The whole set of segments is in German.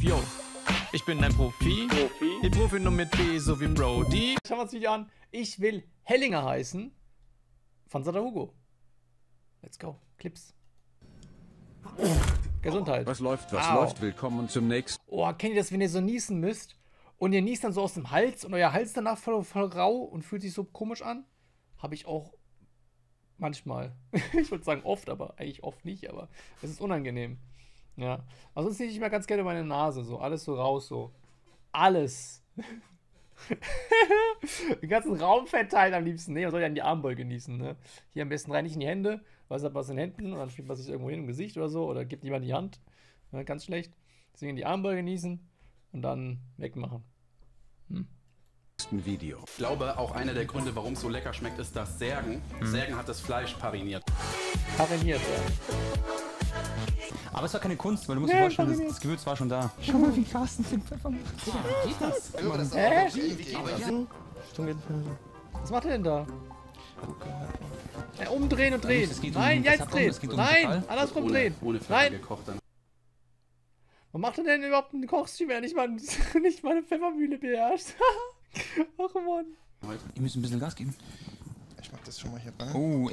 Yo, ich bin ein Profi. Die Profi nur mit B, so wie Brody. Schauen wir uns das Video an. Ich will Hellinger heißen. Von Sadahugo. Let's go. Clips. Gesundheit. Was läuft, läuft? Willkommen zum nächsten. Oh, kennt ihr das, wenn ihr so niesen müsst? Und ihr niest dann so aus dem Hals und euer Hals danach voll rau und fühlt sich so komisch an? Habe ich auch manchmal. Ich würde sagen oft, aber eigentlich oft nicht, aber es ist unangenehm. Ja. Also sonst nicht mehr ganz gerne meine Nase, so alles so raus, so. Alles. Den ganzen Raum verteilt am liebsten. Nee, man soll ja in die Armbeuge genießen, ne? Hier am besten rein, nicht in die Hände, weil es hat was in den Händen und dann spielt man sich irgendwo hin im Gesicht oder so oder gibt jemand die Hand. Ja, ganz schlecht. Deswegen in die Armbeuge genießen und dann wegmachen. Video. Ich glaube, auch einer der Gründe, warum es so lecker schmeckt, ist das Särgen. Särgen hat das Fleisch pariniert. Pariniert, ja. Aber es war keine Kunst, weil du musst dir vorstellen, das Gewürz war schon da. Schau mal, wie Carsten den Pfeffer macht. Wie geht das? Was macht er denn da? Ja, umdrehen und drehen. Es geht Nein, um jetzt Kassabon, drehen. es geht um Nein, Total. andersrum drehen. Ohne Pfeffer Nein. gekocht dann. Was macht er denn überhaupt einen Kochstream, wenn er nicht mal eine Pfeffermühle beherrscht? Ach Mann. Ihr müsst ein bisschen Gas geben. Ich mach das schon mal hier rein. Oh,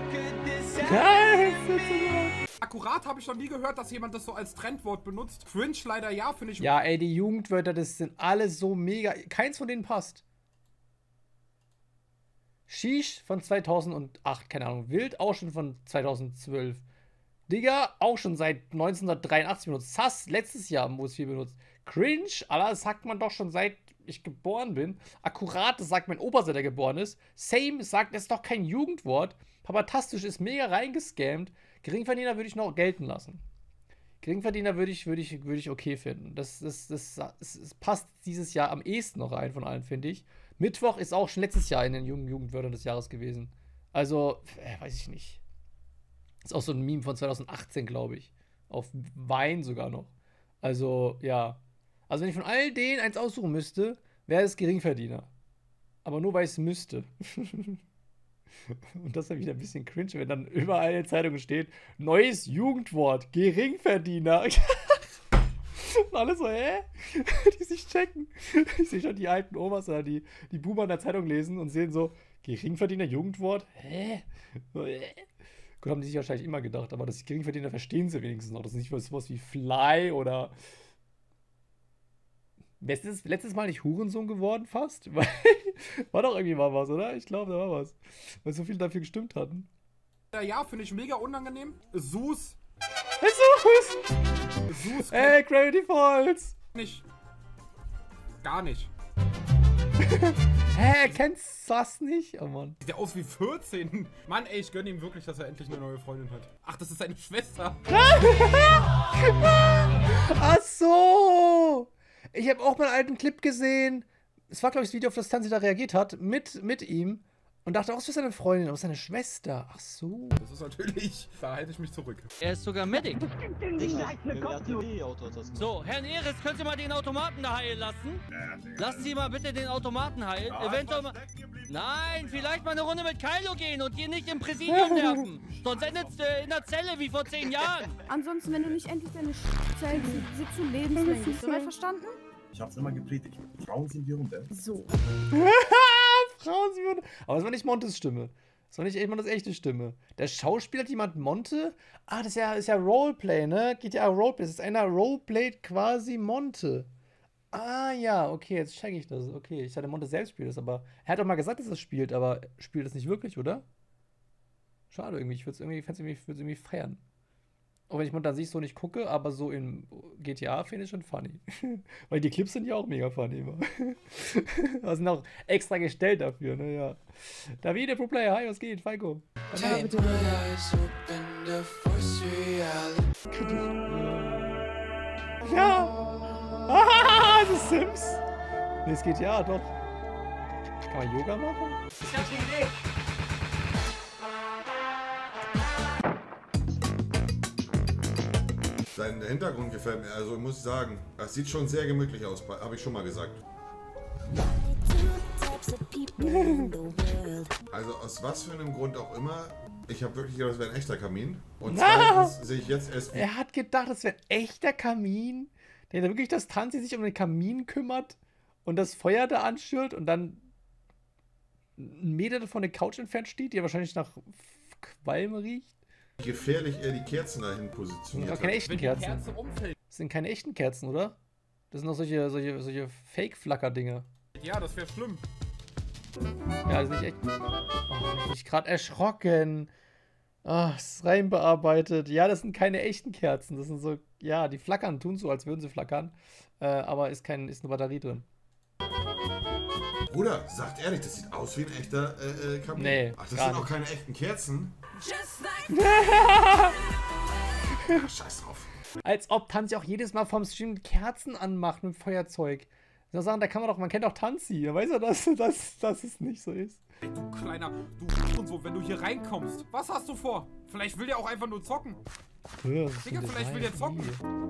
Akkurat habe ich noch nie gehört, dass jemand das so als Trendwort benutzt. Cringe leider ja, finde ich. Ja, ey, die Jugendwörter, das sind alle so mega. Keins von denen passt. Shish von 2008, keine Ahnung. Wild auch schon von 2012. Digga, auch schon seit 1983 benutzt. Sass, letztes Jahr wurde es viel benutzt. Cringe, Alter, das sagt man doch schon seit ich geboren bin. Akkurat, das sagt mein Opa, seit er geboren ist. Same sagt, das ist doch kein Jugendwort. Papatastisch ist mega reingescammt. Geringverdiener würde ich noch gelten lassen. Geringverdiener würde ich okay finden. Das passt dieses Jahr am ehesten noch rein von allen, finde ich. Mittwoch ist auch schon letztes Jahr in den Jugendwörtern des Jahres gewesen. Also, weiß ich nicht. Ist auch so ein Meme von 2018, glaube ich. Auf Wein sogar noch. Also, ja. Also, wenn ich von all denen eins aussuchen müsste, wäre es Geringverdiener. Aber nur, weil ich es müsste. Und das ist ja wieder ein bisschen cringe, wenn dann überall in den Zeitungen steht, neues Jugendwort, Geringverdiener. Und alle so, hä? Die sich checken. Ich sehe schon die alten Omas oder die Boomer in der Zeitung lesen und sehen so, Geringverdiener, Jugendwort? Hä? So, Gut, haben die sich wahrscheinlich immer gedacht, aber das Geringverdiener verstehen sie wenigstens noch. Das ist nicht sowas wie Fly oder... Letztes Mal nicht Hurensohn geworden fast? War doch irgendwie mal was, oder? Ich glaube, da war was. Weil so viele dafür gestimmt hatten. Ja, finde ich mega unangenehm. Sus. Sus. Ey, Gravity Falls! Nicht. Gar nicht. Hä, kennst du das nicht? Oh Mann. Sieht der aus wie 14. Mann, ey, ich gönne ihm wirklich, dass er endlich eine neue Freundin hat. Ach, das ist seine Schwester. Ach so! Ich habe auch mal einen alten Clip gesehen. Es war, glaube ich, das Video, auf das Tanzi da reagiert hat, mit ihm. Und dachte, was für seine Freundin, aber seine Schwester. Ach so. Das ist natürlich, da halte ich mich zurück. Er ist sogar Medic. So, Herrn Eres, können Sie mal den Automaten da heilen lassen? Lassen Sie mal bitte den Automaten heilen. Eventuell mal... Nein, vielleicht mal eine Runde mit Kylo gehen und hier nicht im Präsidium nerven. Sonst endet in der Zelle wie vor 10 Jahren. Ansonsten, wenn du nicht endlich deine Scheiße sitzt du lebenslänglich. Soweit verstanden? Ich hab's immer gepredigt. Frauen sind wir Hunde. So. Frauen sind wir... Aber das war nicht Montes Stimme. Das war nicht Montes echte Stimme. Der Schauspieler hat jemand Monte? Ah, das ist ja Roleplay, ne? GTA Roleplay. Das ist einer Roleplayt quasi Monte. Ah, ja, okay, jetzt check ich das. Okay, ich hatte Monte selbst spielt das, aber er hat doch mal gesagt, dass er es spielt, aber spielt das nicht wirklich, oder? Schade irgendwie. Ich würde es irgendwie feiern. Auch wenn ich Monte an sich so nicht gucke, aber so in GTA finde ich schon funny. Weil die Clips sind ja auch mega funny immer. Das sind auch extra gestellt dafür, ne, ja. Davide, Pro Player, hi, was geht? Falco. Ja. Ah, das ist Sims. Nee, es geht ja, doch. Kann man Yoga machen? Ich hab die Idee. Sein Hintergrund gefällt mir, also muss ich sagen, das sieht schon sehr gemütlich aus, habe ich schon mal gesagt. Also aus was für einem Grund auch immer, ich habe wirklich gedacht, das wäre ein echter Kamin. Und zweitens sehe ich jetzt erst... Er hat gedacht, das wäre ein echter Kamin? Denkt ihr wirklich, dass Tanzi sich um den Kamin kümmert und das Feuer da anschürt und dann einen Meter von der Couch entfernt steht, die ja wahrscheinlich nach Qualm riecht? Wie gefährlich er die Kerzen dahin positioniert Das sind keine hat. echten Wenn die Kerzen. Kerze umfällt. Das sind keine echten Kerzen, oder? Das sind doch solche Fake-Flacker-Dinger. Ja, das wäre schlimm. Ja, das ist nicht echt. Oh, ich bin gerade erschrocken. Ah, es ist rein bearbeitet. Ja, das sind keine echten Kerzen. Das sind so, ja, die flackern, tun so, als würden sie flackern. Aber ist eine Batterie drin. Bruder, sagt ehrlich, das sieht aus wie ein echter Kamin. Nee, Ach, das gar sind auch nicht. keine echten Kerzen. Ach, scheiß drauf. Als ob Tanzi auch jedes Mal vom Stream Kerzen anmacht mit Feuerzeug. Ich sagen, da kann man kennt doch Tanzi. Da weiß er, dass es nicht so ist. Ey, du kleiner, du und so, wenn du hier reinkommst. Was hast du vor? Vielleicht will der auch einfach nur zocken. Ja, Digga, vielleicht will der zocken.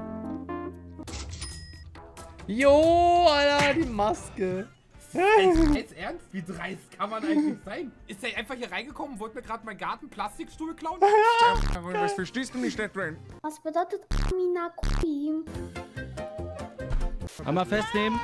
Jo, Alter, die Maske. Jetzt ernst? Wie dreist kann man eigentlich sein? Ist der einfach hier reingekommen und wollte mir gerade meinen Garten-Plastikstuhl klauen? Was verstehst du nicht da drin? Was bedeutet Aminakuim? Einmal festnehmen.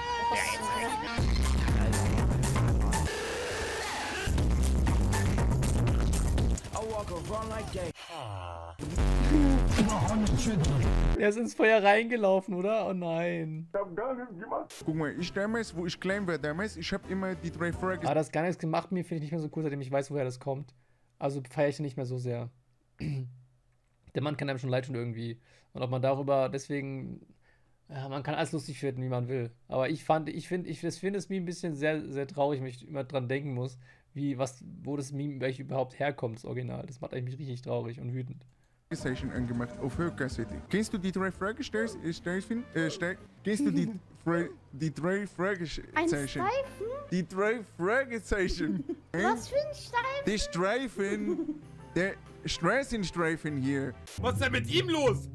Er ist ins Feuer reingelaufen, oder? Oh nein. Guck mal, ich damals, wo ich klein war damals, ich habe immer die 3 Fragen. Aber das gar nichts gemacht, mir finde ich nicht mehr so cool, seitdem ich weiß, woher das kommt. Also feiere ich ihn nicht mehr so sehr. Der Mann kann einem schon leid tun irgendwie. Und ob man darüber deswegen. Ja, man kann alles lustig finden, wie man will. Aber ich finde es mir ein bisschen sehr, sehr traurig, wenn ich immer dran denken muss, wo das Meme überhaupt herkommt, das Original. Das macht eigentlich richtig traurig und wütend. Station angemacht auf Hörkassette. Kennst du die 3 Fragezeichen? Kennst du die 3 Fragezeichen? Ein Streifen? Die 3 Fragezeichen. Was für ein Streifen? Die Streifen. Der Straßenstreifen hier. Was ist denn mit ihm los?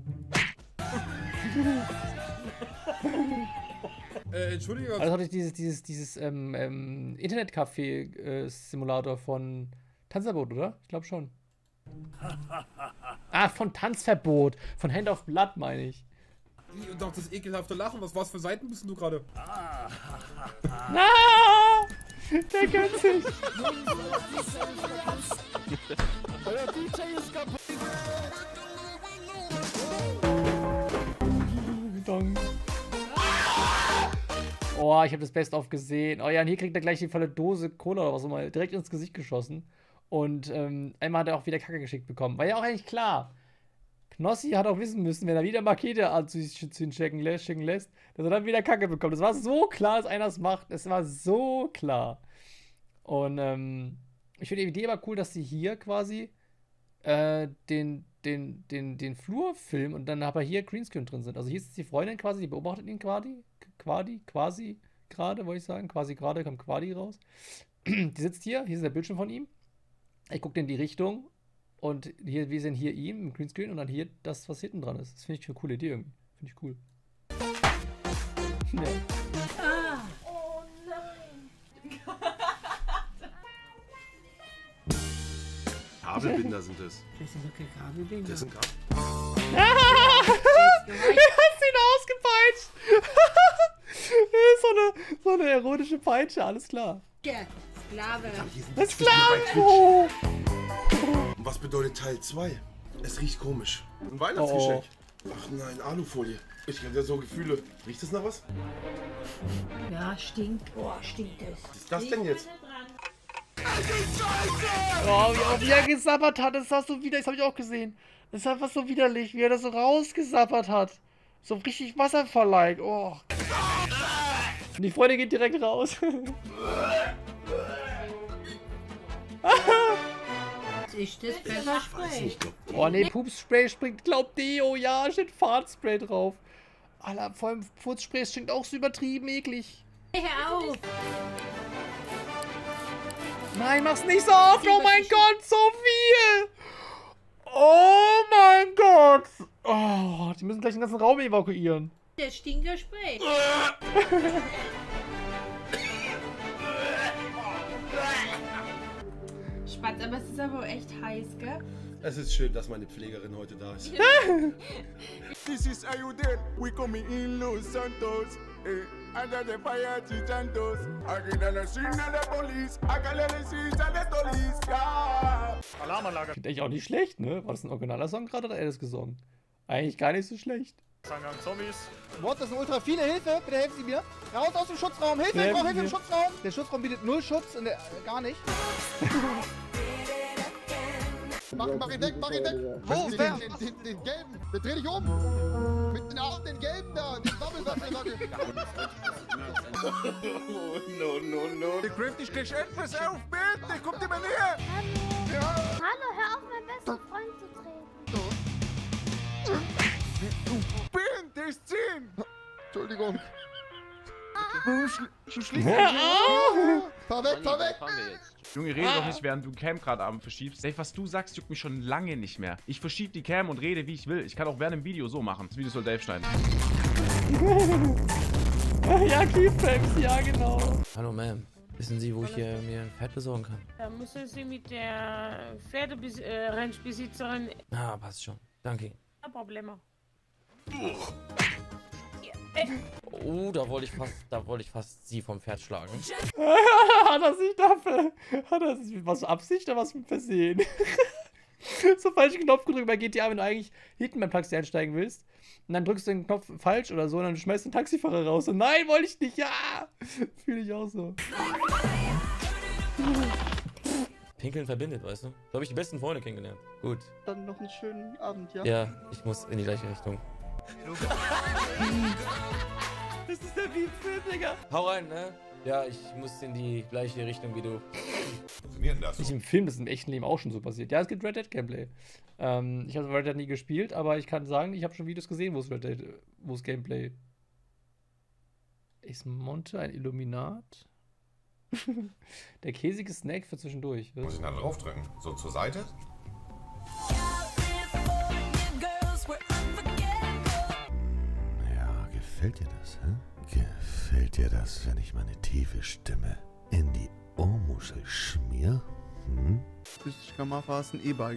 Entschuldige. Also hatte ich dieses Internetcafé-Simulator von Tanzverbot, oder? Ich glaube schon. Ah, von Tanzverbot. Von Hand of Blood, meine ich. Und auch das ekelhafte Lachen. Was für Seiten bist du gerade? Na! Der gönnt sich. Euer DJ ist kaputt. Oh, ich habe das Best-of gesehen. Oh ja, und hier kriegt er gleich die volle Dose Cola oder was auch immer direkt ins Gesicht geschossen. Und einmal hat er auch wieder Kacke geschickt bekommen. War ja auch eigentlich klar. Knossi hat auch wissen müssen, wenn er wieder Makete zu sich schicken lässt, dass er dann wieder Kacke bekommt. Das war so klar, dass einer es macht. Es war so klar. Und ich finde die Idee aber cool, dass sie hier quasi den Flur filmen und dann aber hier Greenscreen drin sind. Also hier ist die Freundin quasi, die beobachtet ihn quasi gerade, wollte ich sagen. Quasi gerade, kommt Quadi raus. Die sitzt hier ist der Bildschirm von ihm. Ich gucke in die Richtung und hier, wir sehen hier ihn im Greenscreen und dann hier das, was hinten dran ist. Das finde ich eine coole Idee irgendwie. Finde ich cool. Ja. Oh nein. Kabelbinder sind es. Das sind wirklich Kabelbinder. Das sind Kabel. Er hat ihn ausgepeitscht. so eine erotische Peitsche, alles klar. Sklave. Sklave! Und was bedeutet Teil 2? Es riecht komisch. Ein Weihnachtsgeschenk. Ach nein, Alufolie. Ich habe ja so Gefühle. Riecht das nach was? Ja, stinkt. Boah, stinkt es. Was ist das denn jetzt? Oh, wie er gesabbert hat, das war so widerlich, das habe ich auch gesehen. Das ist einfach so widerlich, wie er das so rausgesabbert hat. So richtig Wasserfall-like. Oh. Und die Freundin geht direkt raus. Ist das Pfefferspray? Oh ne, Pupsspray springt, glaubt Deo, ja, steht Fahrtspray drauf. Alter, vor allem Furzspray stinkt auch so übertrieben eklig. Hör auf! Nein, mach's nicht so oft, oh mein Gott, so viel! Oh mein Gott! Oh, die müssen gleich den ganzen Raum evakuieren. Der Stinkerspray. Spatz, aber es ist aber echt heiß, gell? Es ist schön, dass meine Pflegerin heute da ist. This is Ayudel. We coming in Los Santos. Under the fire, Santos. I get a scene of the police. I got a scene of the police. Ja. Alarmanlage. Klingt eigentlich auch nicht schlecht, ne? War das ein originaler Song gerade oder hat er das gesungen? Eigentlich gar nicht so schlecht. Sangang Zombies. What, das ist eine ultra viele Hilfe. Bitte helfen Sie mir. Raus aus dem Schutzraum. Hilfe, ich brauche Hilfe im Schutzraum. Der Schutzraum bietet null Schutz und gar nicht. Mach ihn weg, mach ihn weg. Wo? Wer? Den gelben. Dreh dich um. Mit den Augen, den gelben da. Den Doppelwaffelwackel. No. Der Griff, ich krieg etwas auf, bitte. Kommt immer näher. Hallo. Ja. Hallo, hör auf, meinen besten Freund zu treten. Ben, der ist 10. Entschuldigung. Du schlägst Fahr weg, fahr weg. Junge, rede doch nicht, während du Cam gerade abend verschiebst. Dave, was du sagst, juckt mich schon lange nicht mehr. Ich verschiebe die Cam und rede, wie ich will. Ich kann auch während dem Video so machen. Das Video soll Dave schneiden. Ja, Keyframes, ja genau. Hallo, Ma'am. Wissen Sie, wo ich hier mir ein Pferd besorgen kann? Da müssen Sie mit der Pferderennbesitzerin... Ah, passt schon. Danke. Kein Problem. Oh, da wollte ich fast Sie vom Pferd schlagen. Hat er sich dafür... Hat er was Absicht oder was mit Versehen? So falschen Knopf gedrückt bei GTA, wenn du eigentlich hinten beim Taxi einsteigen willst. Und dann drückst du den Knopf falsch oder so und dann schmeißt du den Taxifahrer raus. Und nein, wollte ich nicht, ja! Fühle ich auch so. Pinkeln verbindet, weißt du? So habe ich die besten Freunde kennengelernt. Gut. Dann noch einen schönen Abend, ja? Ja, ich muss in die gleiche Richtung. Das ist der Beat-Film, Digga. Hau rein, ne? Ja, ich muss in die gleiche Richtung wie du. Funktioniert das? Nicht im Film, das ist im echten Leben auch schon so passiert. Ja, es gibt Red Dead Gameplay. Ich habe Red Dead nie gespielt, aber ich kann sagen, ich habe schon Videos gesehen, wo es Gameplay. Ist Monte ein Illuminat? Der käsige Snack für zwischendurch. Muss ich da drauf drücken? So zur Seite? Ja, gefällt dir das, hä? Gefällt dir das, wenn ich meine tiefe Stimme in die Ohrmuschel schmier? Hm? Ich kann mal fahren, ein E-Bike.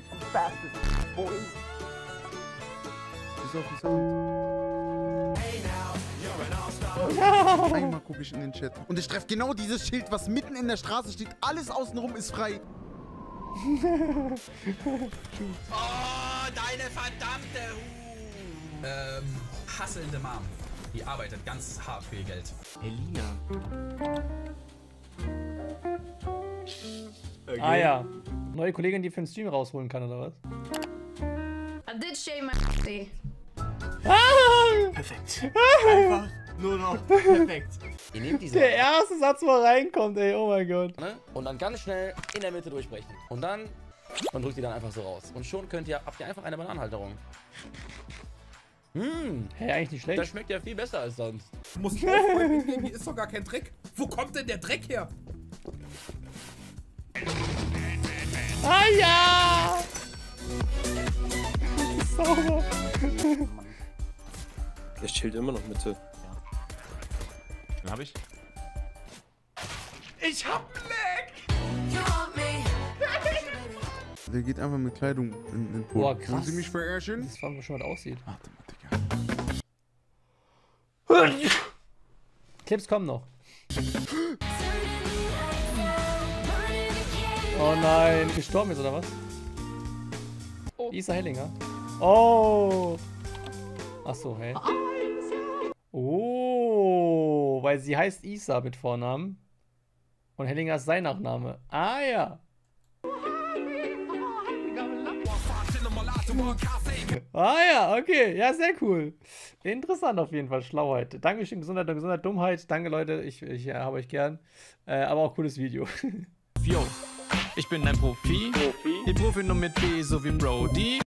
Ist auf den Sound. Einmal gucke ich in den Chat. Und ich treffe genau dieses Schild, was mitten in der Straße steht. Alles außenrum ist frei. Oh, deine verdammte hasselnde Mom. Die arbeitet ganz hart für ihr Geld. Elina. Okay. Ah ja. Neue Kollegin, die für den Stream rausholen kann, oder was? I did shave my Perfekt. Einfach nur noch perfekt. Ihr nehmt diese Der erste Satz, wo er reinkommt, ey, oh mein Gott. Ne? Und dann ganz schnell in der Mitte durchbrechen. Und dann, man drückt die dann einfach so raus. Und schon habt ihr einfach eine Bananenhalterung. Hey, eigentlich nicht schlecht. Das schmeckt ja viel besser als sonst. Du musst aufräumen, hier ist doch gar kein Dreck. Wo kommt denn der Dreck her? Ah ja! Sauber. Der chillt immer noch Mitte. Den hab ich. Ich hab Leck! Der geht einfach mit Kleidung in den Po. Boah, krass. Wollen Sie mich verärschen? Das fragen wir schon, was aussieht. Warte mal, Digga. Clips kommen noch. Oh nein, gestorben ist oder was? Oh. Isa Hellinger. Oh. Achso, hey. Oh, weil sie heißt Isa mit Vornamen. Und Hellinger ist sein Nachname. Ah ja. Ah ja, okay. Ja, sehr cool. Interessant auf jeden Fall. Schlauheit. Dankeschön, Gesundheit und Gesundheit, Dummheit. Danke, Leute. Ich habe euch gern. Aber auch cooles Video. Yo, ich bin ein Profi. Die Profi nur mit B, so wie Brody.